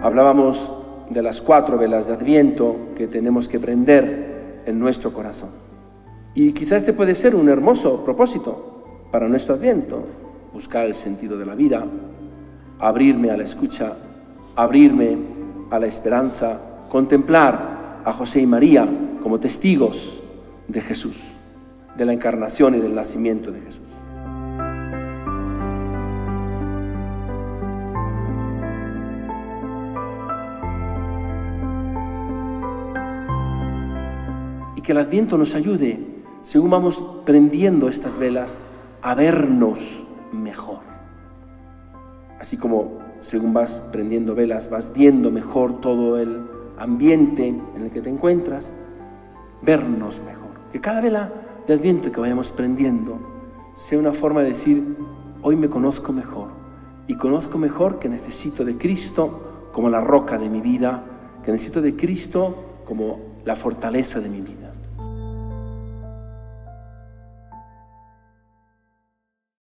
Hablábamos de las 4 velas de Adviento que tenemos que prender en nuestro corazón. Y quizás este puede ser un hermoso propósito para nuestro Adviento: buscar el sentido de la vida, abrirme a la escucha, abrirme a la esperanza, contemplar a José y María como testigos de Jesús, de la encarnación y del nacimiento de Jesús. Y que el Adviento nos ayude, según vamos prendiendo estas velas, a vernos mejor. Así como según vas prendiendo velas, vas viendo mejor todo el ambiente en el que te encuentras, vernos mejor. Que cada vela de Adviento que vayamos prendiendo sea una forma de decir: hoy me conozco mejor, y conozco mejor que necesito de Cristo como la roca de mi vida, que necesito de Cristo como la fortaleza de mi vida.